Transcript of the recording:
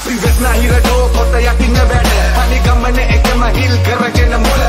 අපි වෙස්නා හිරටෝ කොට යකින්න වැඩ. අනි ගමනේ එකම හිල් කරගෙන මොන